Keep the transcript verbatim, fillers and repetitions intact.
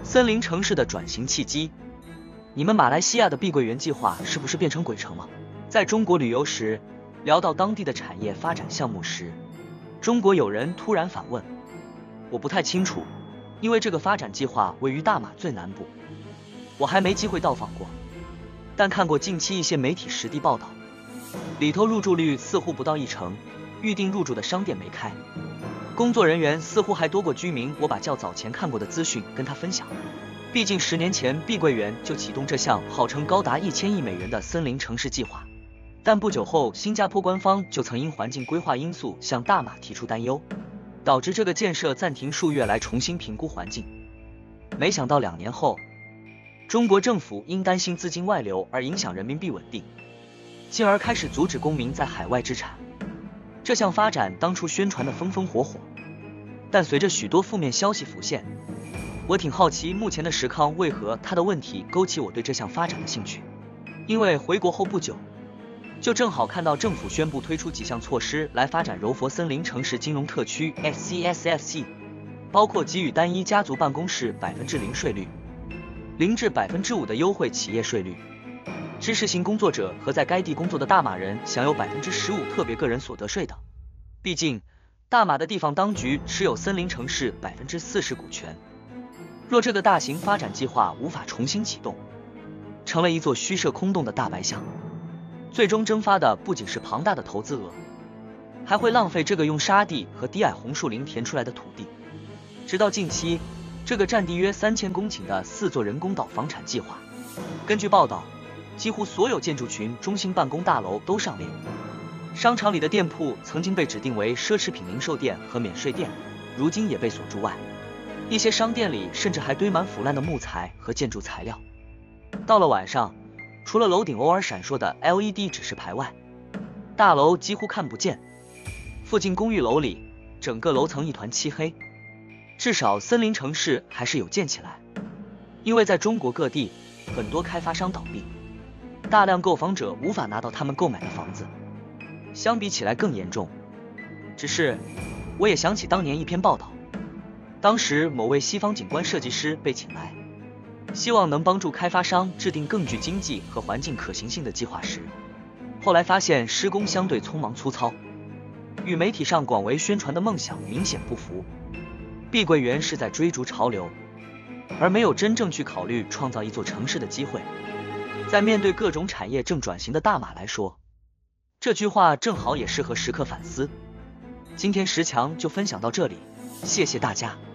森林城市的转型契机。你们马来西亚的碧桂园计划是不是变成鬼城了？在中国旅游时，聊到当地的产业发展项目时，中国友人突然反问：我不太清楚，因为这个发展计划位于大马最南部，我还没机会到访过，但看过近期一些媒体实地报道，里头入住率似乎不到一成，预定入住的商店没开，工作人员似乎还多过居民。我把较早前看过的资讯跟他分享，毕竟十年前碧桂园就启动这项号称高达一千亿美元的森林城市计划，但不久后新加坡官方就曾因环境规划因素向大马提出担忧，导致这个建设暂停数月来重新评估环境。没想到两年后，中国政府因担心资金外流而影响人民币稳定，进而开始阻止公民在海外置产。这项发展当初宣传的风风火火，但随着许多负面消息浮现，我挺好奇目前的石康为何他的问题勾起我对这项发展的兴趣。因为回国后不久，就正好看到政府宣布推出几项措施来发展柔佛森林城市金融特区 S C S F C， 包括给予单一家族办公室百分之零税率，零至百分之五的优惠企业税率，知识型工作者和在该地工作的大马人享有百分之十五特别个人所得税等。毕竟，大马的地方当局持有森林城市百分之四十股权，若这个大型发展计划无法重新启动，成了一座虚设空洞的大白象，最终蒸发的不仅是庞大的投资额，还会浪费这个用沙地和低矮红树林填出来的土地。直到近期，这个占地约三千公顷的四座人工岛房产计划，根据报道，几乎所有建筑群中心办公大楼都上列，商场里的店铺曾经被指定为奢侈品零售店和免税店，如今也被锁住外。一些商店里甚至还堆满腐烂的木材和建筑材料。到了晚上，除了楼顶偶尔闪烁的 L E D 指示牌外，大楼几乎看不见。附近公寓楼里，整个楼层一团漆黑。至少森林城市还是有建起来，因为在中国各地，很多开发商倒闭，大量购房者无法拿到他们购买的房子，相比起来更严重。只是，我也想起当年一篇报道，当时某位西方景观设计师被请来，希望能帮助开发商制定更具经济和环境可行性的计划时，后来发现施工相对匆忙粗糙，与媒体上广为宣传的梦想明显不符。碧桂园是在追逐潮流，而没有真正去考虑创造一座城市的机会。在面对各种产业正转型的大马来说，这句话正好也适合时刻反思。今天石强就分享到这里，谢谢大家。